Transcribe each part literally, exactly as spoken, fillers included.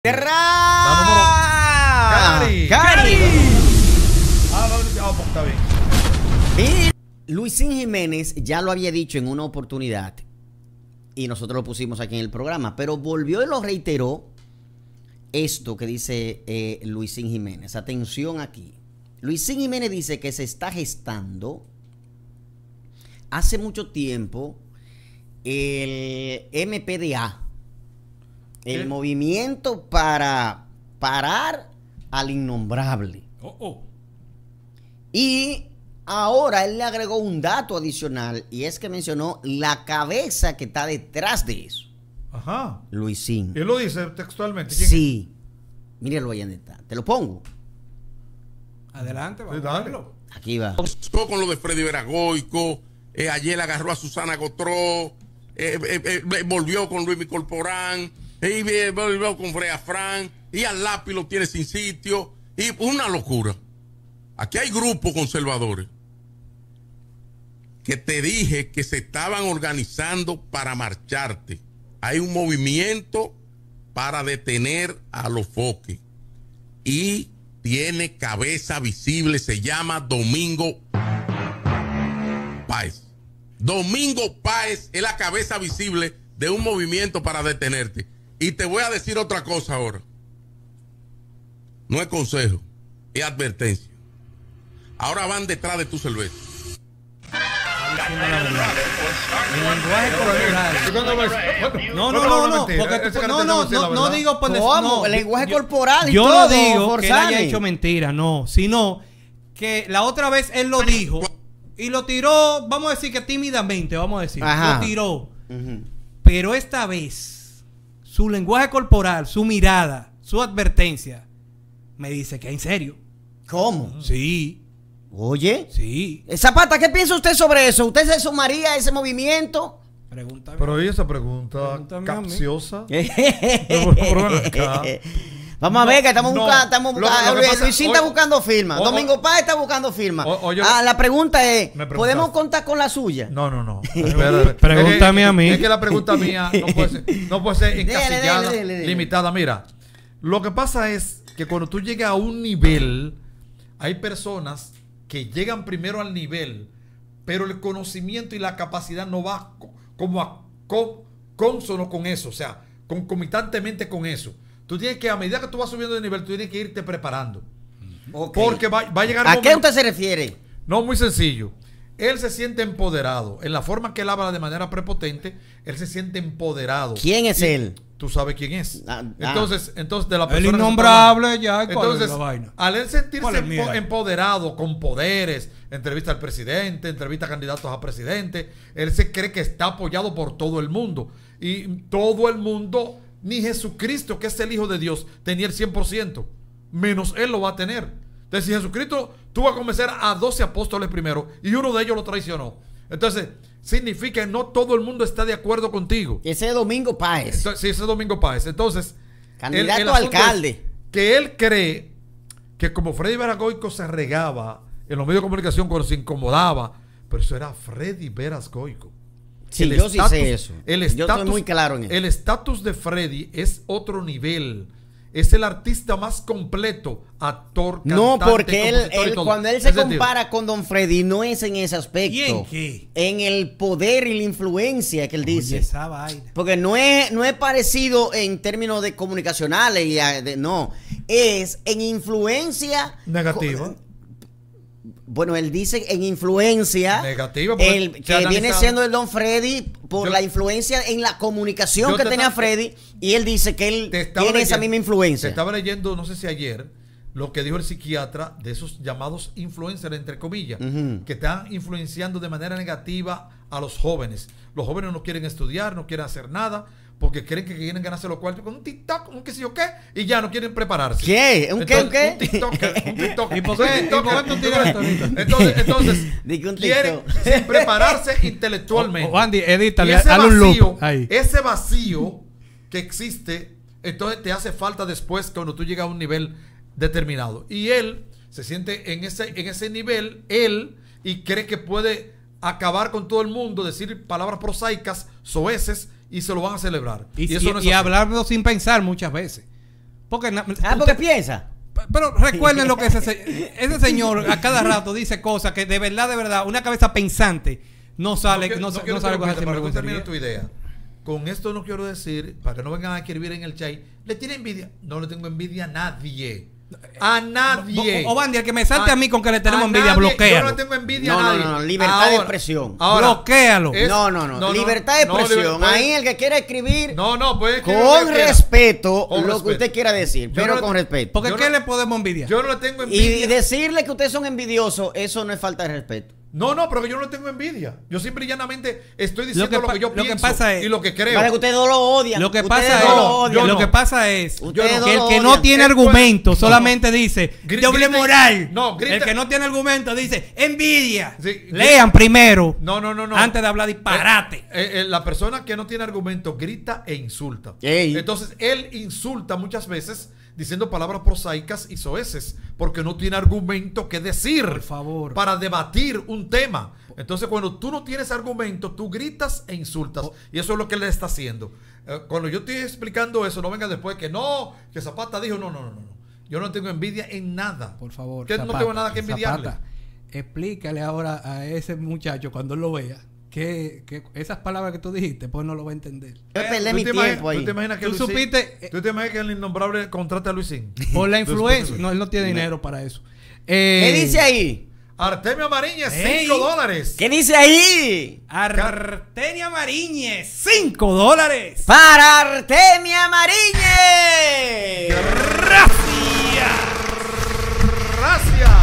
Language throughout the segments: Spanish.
La número... Cari. Cari. Ah, no, no, pues está bien. Y Luisín Jiménez ya lo había dicho en una oportunidad y nosotros lo pusimos aquí en el programa, pero volvió y lo reiteró esto que dice eh, Luisín Jiménez. Atención aquí. Luisín Jiménez dice que se está gestando hace mucho tiempo el M P D A, el ¿Qué? movimiento para parar al innombrable. Oh, oh. Y ahora él le agregó un dato adicional y es que mencionó la cabeza que está detrás de eso. Ajá. Luisín. Y él lo dice textualmente. ¿Quién Sí. Míralo ahí donde está. Te lo pongo. Adelante, vamos Sí, a dale. verlo. Aquí va. Todo con lo de Freddy Veragoico, eh, ayer agarró a Susana Gotró, eh, eh, eh, volvió con Luis Corporán, y eh, volvió con Freya Fran, y al lápiz lo tiene sin sitio, y una locura. Aquí hay grupos conservadores que te dije que se estaban organizando para marcharte. Hay un movimiento para detener a los foques y tiene cabeza visible, se llama Domingo Páez. Domingo Páez es la cabeza visible de un movimiento para detenerte. Y te voy a decir otra cosa ahora. No es consejo, es advertencia. Ahora van detrás de tu cerveza. El lenguaje corporal. No, no, no, no, porque tú- no, no, no, no digo por decir- ¿Cómo? no, El lenguaje yo- corporal y Yo todo, no digo que él haya Forzani. hecho mentira, no, sino que la otra vez él lo dijo y lo tiró, vamos a decir que tímidamente, vamos a decir, Ajá. lo tiró. Ujú. Pero esta vez, su lenguaje corporal, su mirada, su advertencia, me dice que en serio. ¿Cómo? Sí, Oye. sí. Zapata, ¿qué piensa usted sobre eso? ¿Usted se sumaría a ese movimiento? Pregúntame. Pero oye esa pregunta Pregúntame a mí. capciosa. Pero, pero ven acá. Vamos a ver que estamos No, buscando, estamos lo- buscando, lo que pasa- Luisín oye, está buscando firma, o- o- Domingo Páez está buscando firma. O- oye, ah, la pregunta es, me preguntaste. ¿podemos contar con la suya? No, no, no. Espérate. Pregúntame Es que- a mí. Es que la pregunta mía no puede ser, no puede ser Dele, encasillada, dele, dele, dele. limitada. Mira, lo que pasa es que cuando tú llegas a un nivel, hay personas que llegan primero al nivel, pero el conocimiento y la capacidad no va co- como a co- consono con eso, o sea, concomitantemente con eso. Tú tienes que, a medida que tú vas subiendo de nivel, tú tienes que irte preparando. Ok. Porque va, va a llegar un ¿A qué momento- usted se refiere? No, muy sencillo. Él se siente empoderado. En la forma que él habla de manera prepotente, él se siente empoderado. ¿Quién es Y él? Tú sabes quién es. Ah, ah. Entonces, entonces de la El persona que se está innombrable hablando. ya, ¿cuál es Entonces, la vaina? al él ¿Cuál sentirse es mía? empo- empoderado, con poderes, entrevista al presidente, entrevista a candidatos a presidente, él se cree que está apoyado por todo el mundo. Y todo el mundo, ni Jesucristo, que es el Hijo de Dios, tenía el cien por ciento. Menos él lo va a tener. Entonces, si Jesucristo tuvo a convencer a doce apóstoles primero y uno de ellos lo traicionó. Entonces, significa que no todo el mundo está de acuerdo contigo. Ese es Domingo Páez. Entonces, sí, ese es Domingo Páez. Entonces, Candidato el- el a asunto alcalde. es que él cree que como Freddy Veragoico se regaba en los medios de comunicación cuando se incomodaba, pero eso era Freddy Veragoico. Sí, El yo sí estatus- sé eso. el Yo estoy estatus- muy claro en eso. El estatus de Freddy es otro nivel. Es el artista más completo, actor, No, cantante, porque él, compositor y él- todo. cuando él se Es decir, compara con Don Freddy, no es en ese aspecto. ¿Y en qué? En el poder y la influencia que él dice. Oye, esa vaina. Porque no es, no es parecido en términos de comunicacionales, y a- de- no. Es en influencia Negativa. co- Bueno, él dice en influencia. Negativa, porque El, se que ha viene analizado. siendo el Don Freddy por Yo- la influencia en la comunicación Yo que te tenía estaba- Freddy. Y él dice que él Te estaba tiene esa leyendo- misma Te influencia. estaba leyendo, no sé si ayer, lo que dijo el psiquiatra de esos llamados influencers, entre comillas, Ujú. que están influenciando de manera negativa a los jóvenes. Los jóvenes no quieren estudiar, no quieren hacer nada, porque creen que quieren ganarse los cuartos con un TikTok, un qué sé yo qué, y ya no quieren prepararse. ¿Qué? ¿Un qué, un qué? Un TikTok, un TikTok. ¿Y por qué? Un TikTok, ¿Y por qué tú tiras esto ahorita? Entonces, entonces Di que un quieren TikTok. sin prepararse intelectualmente. O- o Andy, edítale, Y ese hazle un loop vacío, ahí. ese vacío que existe, entonces te hace falta después cuando tú llegas a un nivel determinado. Y él se siente en ese, en ese nivel, él, y cree que puede acabar con todo el mundo, decir palabras prosaicas, soeces, y se lo van a celebrar. Y, eso y- no es y así. hablarlo sin pensar muchas veces. Porque, na- Ah, porque piensa. pero recuerden lo que ese, se- ese señor a cada rato dice cosas que de verdad, de verdad, una cabeza pensante no sale, no, quiero- no, quiero no sale que con lo esa cuente, para que tú sinvergüencería. termines tu idea. Con esto no quiero decir, para que no vengan a escribir en el chat, le tiene envidia. No le tengo envidia a nadie. A nadie. O, o Bandy, el que me salte a, mí con que le tenemos a envidia, nadie. bloquéalo. Yo no le tengo envidia No, a no, nadie. no, no, libertad de expresión. Bloquéalo. es- no, no, no, Libertad de no, expresión. liber- Ahí el que quiera escribir No, no, puede escribir con lo que quiera. respeto Con lo respeto. que usted quiera decir, Yo pero no- con respeto. Porque Yo ¿qué no- le podemos envidiar? Yo no le tengo Y envidia. decirle que ustedes son envidiosos, eso no es falta de respeto. No, no, pero que yo no le tengo envidia. Yo simple y llanamente estoy Lo diciendo que lo que, pa- yo lo que pienso pasa es- y lo que creo. Para que ustedes no lo odian. Lo que Ustedes pasa no es, lo odian. yo lo no. que pasa es Ustedes que no el lo que no odian. tiene Él puede- argumento no. solamente dice Gri- doble grita- moral. no, grita- el que no tiene argumento dice envidia. Sí, Lean grita- primero. No, no, no, no. Antes de hablar disparate. Eh, eh, eh, la persona que no tiene argumento grita e insulta. Ey. Entonces, él insulta muchas veces diciendo palabras prosaicas y soeces porque no tiene argumento que decir. Por favor. Para debatir un tema. Entonces, cuando tú no tienes argumento, tú gritas e insultas. Y eso es lo que él está haciendo. Eh, cuando yo estoy explicando eso, no venga después que no, que Zapata dijo, no, no, no, no. Yo no tengo envidia en nada. Por favor. Que no Zapata, tengo nada que envidiarle. Zapata, explícale ahora a ese muchacho cuando él lo vea que, que esas palabras que tú dijiste, pues no lo va a entender. Yo perdí ¿Tú mi te imaginas- tiempo ¿Tú ahí. te imaginas que Tú Luisín- supiste, eh, ¿Tú te imaginas que el innombrable contrate a Luisín? Por la Después influencia. de- No, él no tiene dinero para eso. ¿Qué Eh, dice ahí? Artemio Mariñez, Ey. cinco dólares. ¿Qué dice ahí? Artenia Mariñez, cinco dólares. Para Artemia Mariñez. Gracias. Gracias.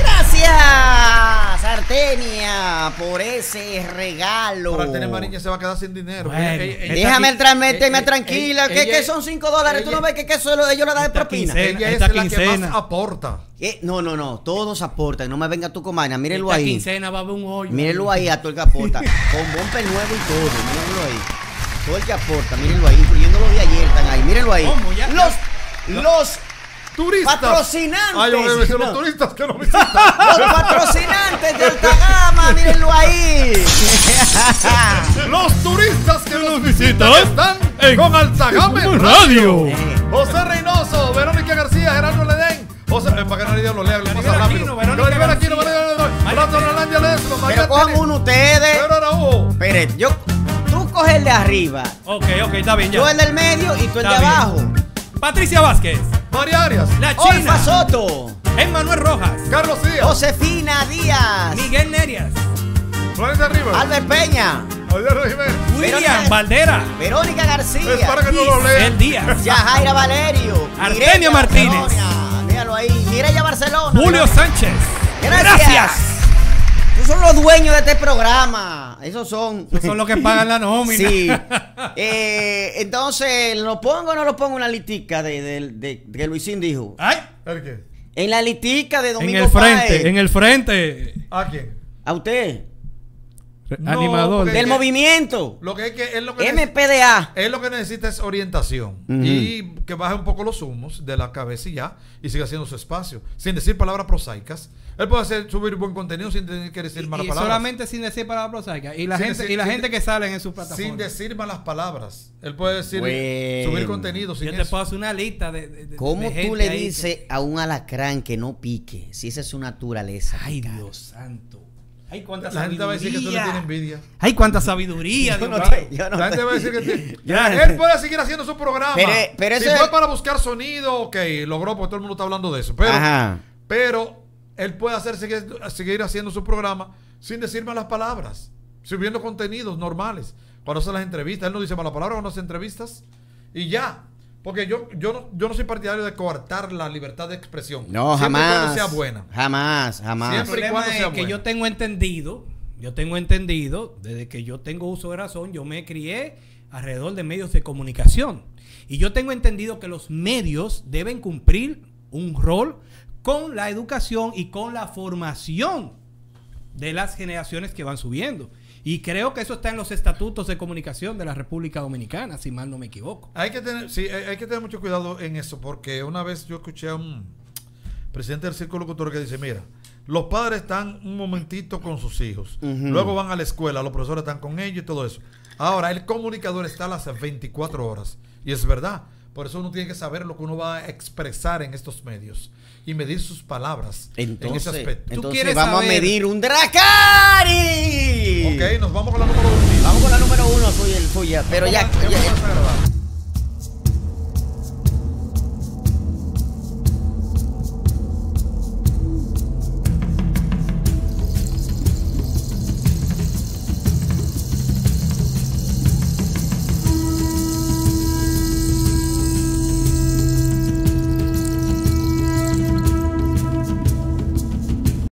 Gracias, Artemia, por ese regalo. Para Artemio Mariñez se va a quedar sin dinero. Bueno, Ella- ella- esta Déjame qui- tra- meterme eh, eh, tranquila, eh, que, ella- que son cinco dólares. ¿Tú ella- no ves que, que eso lo- ellos le dan de esta propina? quincena. ella es esta la que quincena. más aporta. Eh, No, no, no, todos aportan. No me venga tú con vaina. Mírenlo Esta ahí. quincena va a haber un hoyo. Mírenlo ahí a todo el que aporta. Con bumper nuevo y todo. Mírenlo ahí. Todo el que aporta, mírenlo ahí. Incluyendo los de ayer están ahí. Mírenlo ahí. ¿Cómo? Ya- Los, los Turistas. patrocinantes. Ah, yo voy a decir los No. turistas que nos visitan. Los patrocinantes de alta gama, mírenlo ahí. Los turistas que nos visitan visitan están en con Altagame Somos Radio. Radio. José Reynoso, Verónica García, Gerardo Ledén. José, eh, para que nadie lo lea, lo pasa Rivera rápido. Aquino, Verónica Rivera Aquino, García. Verónica García, María Brandon Teresa. Orlando Ledesma, María Pero cojan Teresa, uno ustedes. Pedro Araújo. Espere, yo, tú coges el de arriba, Ok, ok, está bien ya. yo el del medio y tú el de Está bien. abajo. Patricia Vázquez, María Arias. La Olfa China, Soto, Emmanuel Rojas, Carlos Díaz. Josefina Díaz, Miguel Nerias, Florencia Rivas. Albert Peña, Alberto Jiménez. William Verónica- Valdera, Verónica Es García, para que no lo El lean. Díaz, Yajaira Valerio, Artemio Mireya Martínez. Barcelona, míralo ahí, Mireya Barcelona. Julio míralo. Sánchez. Gracias. Esos son los dueños de este programa. Esos son. Esos son los que pagan la nómina. Sí. Eh, entonces, ¿lo pongo o no lo pongo en la listica de, de, de- de que Luisín dijo? Ay, ¿El qué? En la listica de en Domingo el frente, Páez. en el frente. ¿A quién? A usted. No, Animador. porque- Del que- movimiento. Lo que es que él lo que M P D A. Él lo que necesita es orientación Ujú. y que baje un poco los humos de la cabeza y ya, y siga haciendo su espacio, sin decir palabras prosaicas. Él puede hacer, subir buen contenido sin tener que decir Y, malas y palabras. solamente sin decir palabras prosaicas. Y la Sin gente, decir- y la sin gente de- que salen en su plataforma. Sin decir malas palabras. Él puede decir, Bueno. subir contenido sin Yo te eso. puedo hacer una lista de. de- de- ¿Cómo de tú gente le ahí dices a un alacrán que no pique? Si esa es su naturaleza. que- Ay, picar. Dios santo. Ay, cuánta La gente va a decir que tú le tienes sabiduría. envidia. Ay, cuánta sabiduría. Yo Dios no mío. te- yo no La gente te- va a decir que tiene. Ya. Él puede seguir haciendo su programa. Pero- pero si eso fue es- para buscar sonido, ok, logró porque todo el mundo está hablando de eso. Pero, Ajá. pero él puede hacer seguir, seguir haciendo su programa sin decir malas palabras, subiendo contenidos normales. Cuando hace las entrevistas, él no dice malas palabras cuando hace entrevistas y ya. Porque yo, yo, no, yo no soy partidario de coartar la libertad de expresión. No, siempre y jamás. cuando sea buena. Jamás, jamás. El Siempre y problema cuando es sea que bueno. yo tengo entendido, yo tengo entendido, desde que yo tengo uso de razón, yo me crié alrededor de medios de comunicación. Y yo tengo entendido que los medios deben cumplir un rol con la educación y con la formación de las generaciones que van subiendo. Y creo que eso está en los estatutos de comunicación de la República Dominicana, si mal no me equivoco. Hay que tener, sí, hay hay que tener mucho cuidado en eso, porque una vez yo escuché a un presidente del Círculo Cultural que dice, mira, los padres están un momentito con sus hijos, Ujú. luego van a la escuela, los profesores están con ellos y todo eso. Ahora, el comunicador está a las veinticuatro horas, y es verdad, Por eso uno tiene que saber lo que uno va a expresar en estos medios y medir sus palabras Entonces, en ese aspecto. ¿Tú entonces quieres vamos saber? a medir un Dracari. Ok, nos vamos con la número uno. Vamos con la número uno, soy el tuya. Pero ya, ¿Qué ya- más agradable?